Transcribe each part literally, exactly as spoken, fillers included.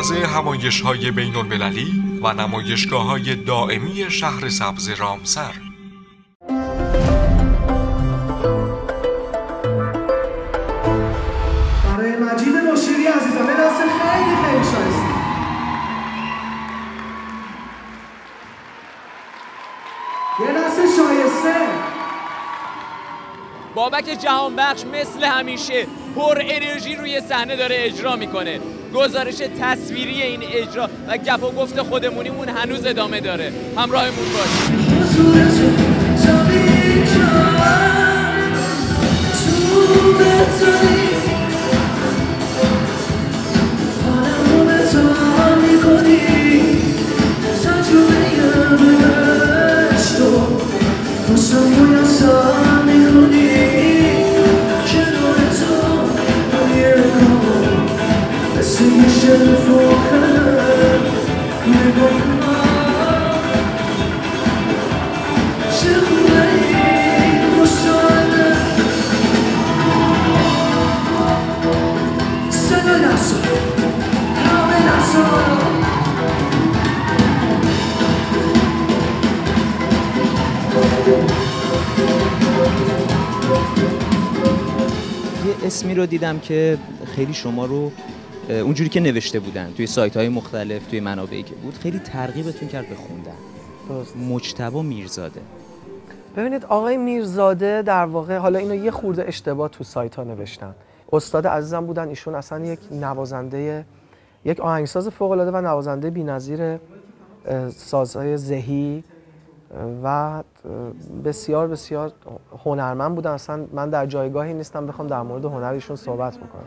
مرکز همایش‌های بین‌المللی و نمایشگاه‌های دائمی شهر سبز رامسر. برای مجید مشیری عزیزم به دست خیلی خیلی شایسته. یه دست شایسته. بابک جهانبخش مثل همیشه پر انرژی روی صحنه داره اجرا میکنه. گزارش تصویری این اجرا و گپ و گفت خودمونیمون هنوز ادامه داره. همراهمون باشید. یه اسمی رو دیدم که خیلی شما رو اونجوری که نوشته بودن توی سایت‌های مختلف، توی منابعی که بود، خیلی ترغیبتون کرد به خوندن. درست. مجتبی میرزاده. ببینید آقای میرزاده در واقع، حالا اینو یه خورده اشتباه تو سایت‌ها نوشتن. استاد عزیزم بودن، ایشون اصلا یک نوازنده، یک آهنگساز فوق‌العاده و نوازنده بی‌نظیر سازهای زهی و بسیار بسیار هنرمند بودن. اصلا من در جایگاهی نیستم بخوام در مورد هنر ایشون صحبت بکنم.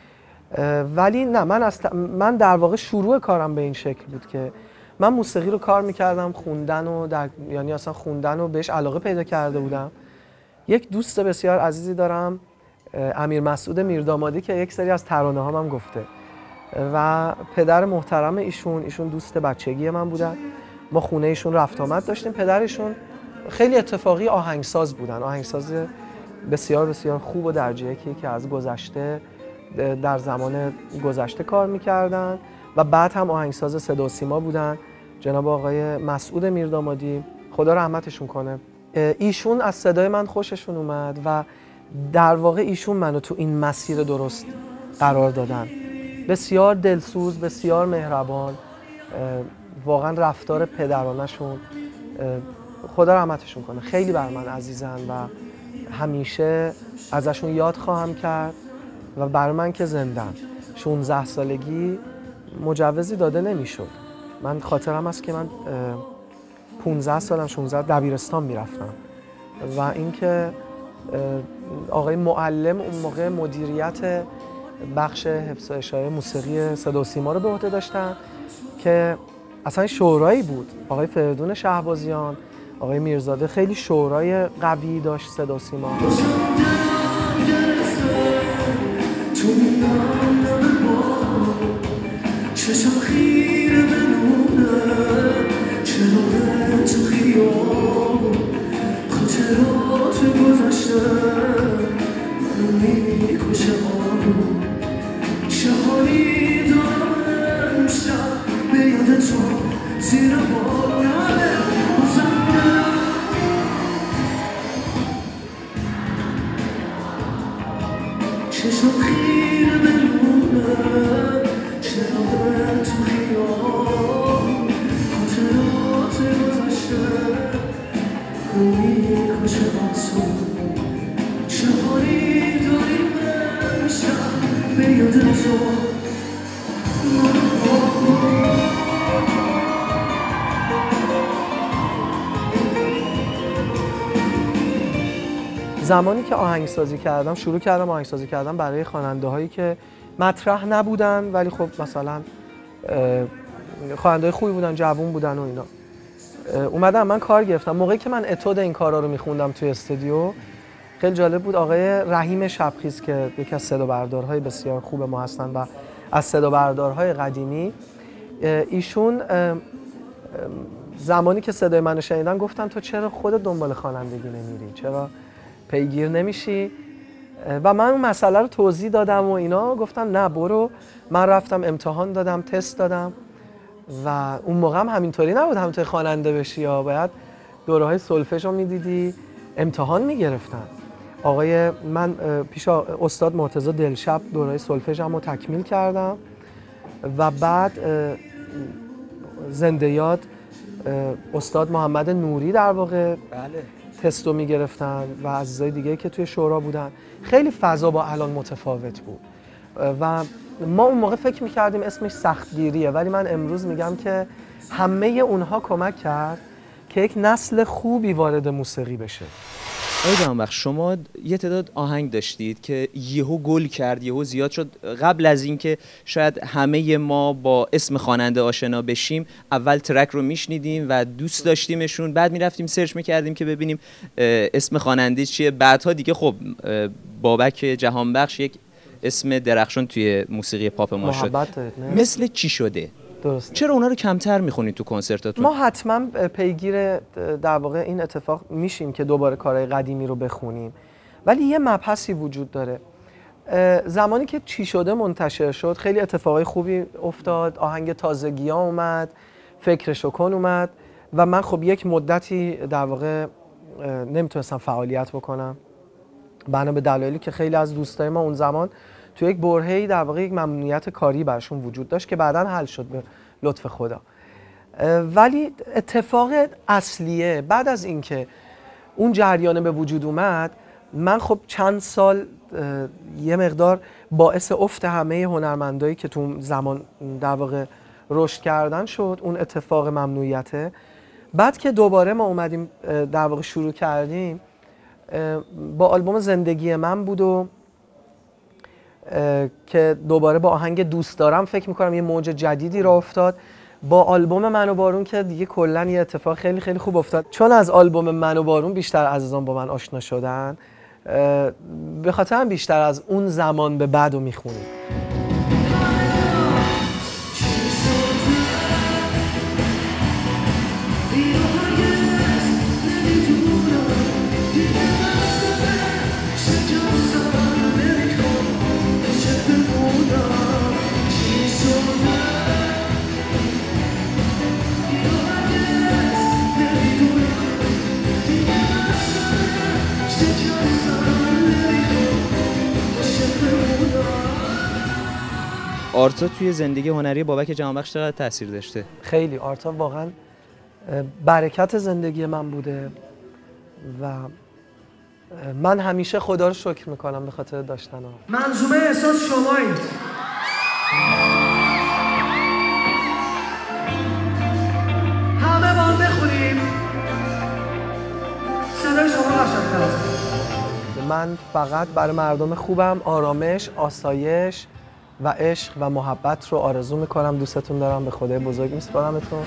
ولی نه، من از من در واقع شروع کارم به این شکل بود که من موسیقی رو کار میکردم، خوندن و در... یعنی اصلا خوندن رو بهش علاقه پیدا کرده بودم. یک دوست بسیار عزیزی دارم، امیر مسعود میردامادی، که یک سری از ترانه هام هم گفته و پدر محترم ایشون ایشون دوست بچگی من بودن. ما خونه ایشون رفت آمد داشتیم. پدرشون خیلی اتفاقی آهنگساز بودن، آهنگساز بسیار بسیار خوب و درجه‌ای که از گذشته در زمان گذشته کار میکردن و بعد هم آهنگساز صدا و سیما بودن، جناب آقای مسعود میردامادی، خدا رحمتشون کنه. ایشون از صدای من خوششون اومد و در واقع ایشون منو تو این مسیر درست قرار دادن. بسیار دلسوز، بسیار مهربان، واقعا رفتار پدرانشون، خدا رحمتشون کنه، خیلی بر من عزیزن و همیشه ازشون یاد خواهم کرد و بر من که زندن. شانزده سالگی مجوزی داده نمیشد. من خاطرم است که من پانزده سالم، شانزده دبیرستان میرفتم و اینکه آقای معلم اون موقع مدیریت بخش حفظ و اشاعه موسیقی صدا و سیما رو به عهده داشتن که اصلا شورایی بود. آقای فریدون شهبازیان، آقای میرزاده خیلی شورای قوی داشت صدا و سیما. چشم خیره بمونه چراغ تو خیابون خاطرات گذشته منو میکشه آروم چه حالی دارم امشب به یاد تو زیر بارونه بزنده چشم خیره بمونه چراغ تو خیابون خاطرات گذشته رو میکشه آسون چه حالی داریم امشب به یاد تو. زمانی که آهنگسازی کردم، شروع کردم آهنگسازی کردم برای خواننده هایی که مطرح نبودن ولی خب مثلا خواننده خوبی بودن، جوون بودن و اینا. اومدم من کار گرفتم. موقعی که من اتود این کارا رو میخوندم توی استودیو، خیلی جالب بود. آقای رحیم شبخیز که یکی از صدا بردارهای بسیار خوب ما هستن و از صدا بردارهای قدیمی، ایشون زمانی که صدای منو شنیدن گفتن تو چرا خودت دنبال خوانندگی نمیری؟ چرا پیگیر نمیشی؟ و من اون مسئله رو توضیح دادم و اینا گفتن نه برو. من رفتم امتحان دادم، تست دادم و اون موقع هم همینطوری نبود همینطوری خواننده بشی یا باید دوره‌های سولفژ رو میدیدی، امتحان میگرفتن. آقای من پیش استاد مرتضی دلشب دوره‌های سولفژم رو تکمیل کردم و بعد زنده یاد استاد محمد نوری در واقع بله تستو میگرفتن و عزیزای دیگه که توی شورا بودن. خیلی فضا با الان متفاوت بود و ما اون موقع فکر میکردیم اسمش سختگیریه، ولی من امروز میگم که همه اونها کمک کرد که یک نسل خوبی وارد موسیقی بشه. آقای جهانبخش شما یه تعداد آهنگ داشتید که یهو گل کرد، یهو زیاد شد. قبل از اینکه شاید همه ما با اسم خواننده آشنا بشیم اول ترک رو میشنیدیم و دوست داشتیمشون، بعد میرفتیم سرچ میکردیم که ببینیم اسم خواننده چیه. بعدها دیگه خب بابک جهانبخش یک اسم درخشان توی موسیقی پاپ ما شد. مثل چی شده؟ درسته. چرا اونا رو کمتر میخونید تو کنسرتاتون؟ ما حتما پیگیر در واقع این اتفاق میشیم که دوباره کارهای قدیمی رو بخونیم، ولی یه مبحثی وجود داره. زمانی که چی شده منتشر شد خیلی اتفاقای خوبی افتاد، آهنگ تازگی ها اومد، فکرشو کن اومد و من خب یک مدتی در واقع نمیتونستم فعالیت بکنم بنا به دلایلی که خیلی از دوستای ما اون زمان تو یک برهه‌ای در واقع یک ممنوعیت کاری برشون وجود داشت که بعداً حل شد به لطف خدا. ولی اتفاق اصلیه بعد از اینکه اون جریان به وجود اومد، من خب چند سال یه مقدار باعث افت همه هنرمندایی که تو زمان در واقع رشد کردن شد اون اتفاق ممنوعیته. بعد که دوباره ما اومدیم در واقع شروع کردیم با آلبوم زندگی من بود و که دوباره با آهنگ دوست دارم فکر میکنم یه موج جدیدی را افتاد. با آلبوم من و بارون که دیگه کلا یه اتفاق خیلی خیلی خوب افتاد، چون از آلبوم من و بارون بیشتر عزیزان با من آشنا شدن، به خاطر هم بیشتر از اون زمان به بعد رو میخونیم. آرتا توی زندگی هنری بابک جهانبخش چقدر تاثیر داشته؟ خیلی. آرتا واقعا برکت زندگی من بوده و من همیشه خدا رو شکر میکنم به خاطر داشتن آن. منظومه احساس شمایید. همه با هم بخونیم. صدای شما قشنگ‌تر است. من فقط برای مردم خوبم آرامش، آسایش و عشق و محبت رو آرزو میکنم. دوستتون دارم، به خدای بزرگ میسپارمتون.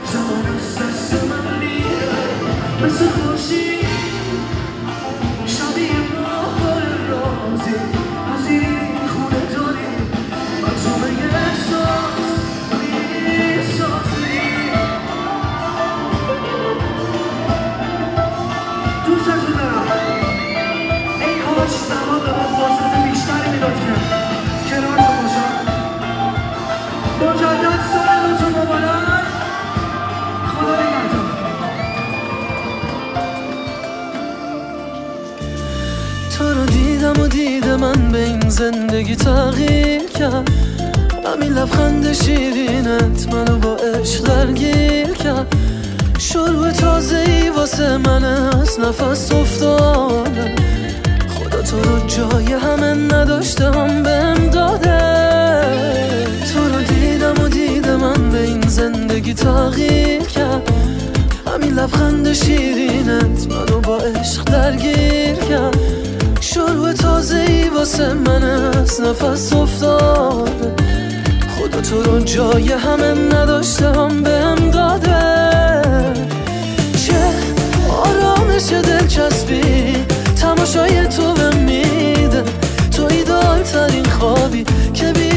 تو رو دیدم و دیده من به این زندگی تغییر کرد، همین لبخند شیرینت منو با عشق درگیر کرد. شروع تازه‌ای واسه من از نفس افتاده، خدا تو رو جای همه نداشته هم بهم داده. تو رو دیدم و دیده من به این زندگی تغییر کرد، همین لبخند شیرینت منو با عشق درگیر کرد. شروع تازه‌ای واسه من از نفس افتاده، خدا تو رو جای همه نداشته هم بهم داده. چه آرامش دلچسبی تماشای تو بهم میده، تو ایدال ترین خوابی که بی